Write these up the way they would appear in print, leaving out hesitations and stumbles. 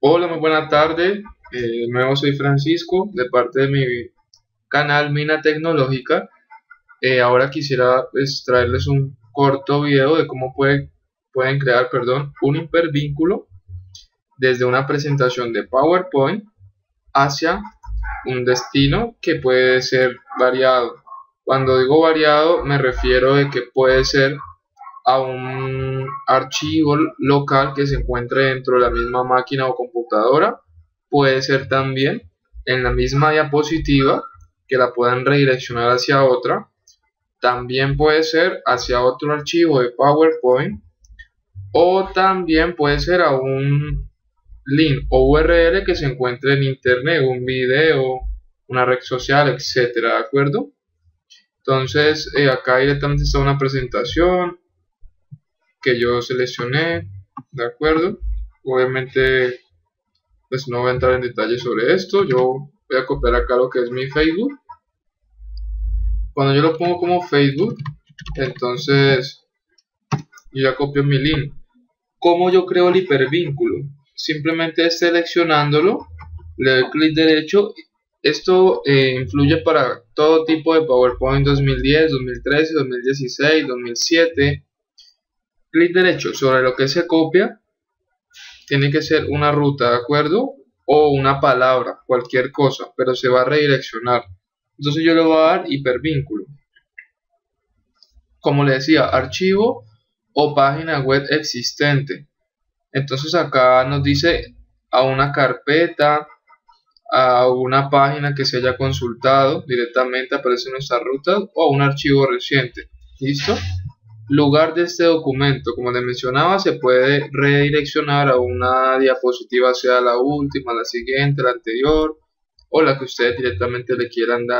Hola, muy buena tarde. De nuevo soy Francisco, de parte de mi canal Mina Tecnológica. Ahora quisiera traerles un corto video de cómo pueden crear, un hipervínculo desde una presentación de PowerPoint hacia un destino que puede ser variado. Cuando digo variado me refiero de que puede ser a un archivo local que se encuentre dentro de la misma máquina o computadora. Puede ser también en la misma diapositiva que la puedan redireccionar hacia otra. También puede ser hacia otro archivo de PowerPoint, o también puede ser a un link o URL que se encuentre en internet, un video, una red social, etcétera, ¿de acuerdo? Entonces acá directamente está una presentación que yo seleccioné, ¿de acuerdo? Obviamente pues no voy a entrar en detalle sobre esto. Yo voy a copiar acá lo que es mi Facebook. Cuando yo lo pongo como Facebook, entonces yo ya copio mi link. ¿Cómo yo creo el hipervínculo? Simplemente seleccionándolo, le doy clic derecho. Esto influye para todo tipo de PowerPoint 2010, 2013, 2016, 2007. Clic derecho sobre lo que se copia. Tiene que ser una ruta, ¿de acuerdo? O una palabra, cualquier cosa, pero se va a redireccionar. Entonces yo le voy a dar hipervínculo. Como le decía, archivo o página web existente. Entonces acá nos dice a una carpeta, a una página que se haya consultado, directamente aparece nuestra ruta, o a un archivo reciente. ¿Listo? Lugar de este documento, como les mencionaba, se puede redireccionar a una diapositiva, sea la última, la siguiente, la anterior, o la que ustedes directamente le quieran dar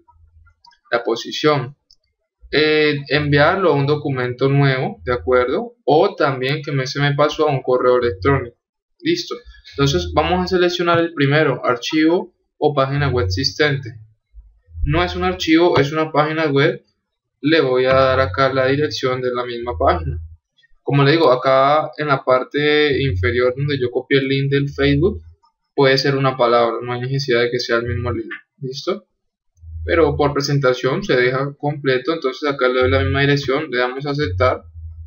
la posición. Enviarlo a un documento nuevo, ¿de acuerdo? O también que se me pasó a un correo electrónico. Listo. Entonces vamos a seleccionar el primero, archivo o página web existente. No es un archivo, es una página web. Le voy a dar acá la dirección de la misma página. Como le digo, acá en la parte inferior donde yo copié el link del Facebook, puede ser una palabra, no hay necesidad de que sea el mismo link. ¿Listo? Pero por presentación se deja completo. Entonces acá le doy la misma dirección, le damos a aceptar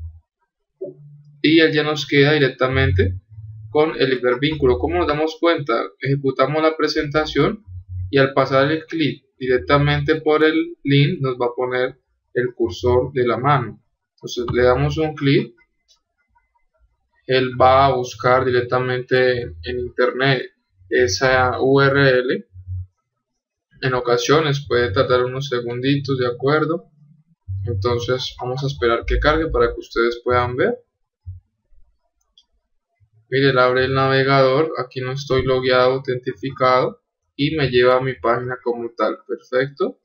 y él ya nos queda directamente con el hipervínculo. ¿Cómo nos damos cuenta? Ejecutamos la presentación y al pasar el clic directamente por el link nos va a poner el cursor de la mano. Entonces le damos un clic, él va a buscar directamente en internet esa URL. En ocasiones puede tardar unos segunditos, de acuerdo. Entonces vamos a esperar que cargue para que ustedes puedan ver. Miren, abre el navegador, aquí no estoy logueado, autentificado, y me lleva a mi página como tal. Perfecto.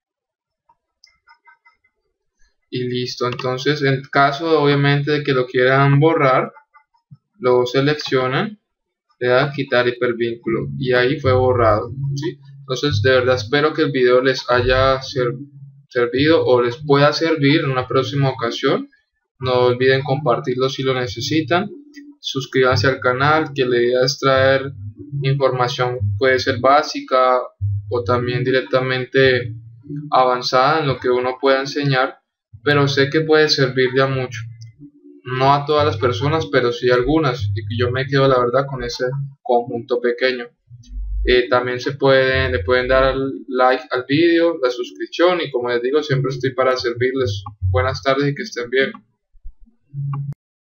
Y listo. Entonces, en caso obviamente de que lo quieran borrar, lo seleccionan, le dan quitar hipervínculo y ahí fue borrado, ¿sí? Entonces, de verdad espero que el video les haya servido o les pueda servir en una próxima ocasión. No olviden compartirlo si lo necesitan. Suscríbanse al canal, que la idea es traer información, puede ser básica o también directamente avanzada en lo que uno pueda enseñar, pero sé que puede servir ya mucho. No a todas las personas, pero sí a algunas, y yo me quedo la verdad con ese conjunto pequeño. También le pueden dar like al vídeo, la suscripción, y como les digo, siempre estoy para servirles. Buenas tardes y que estén bien.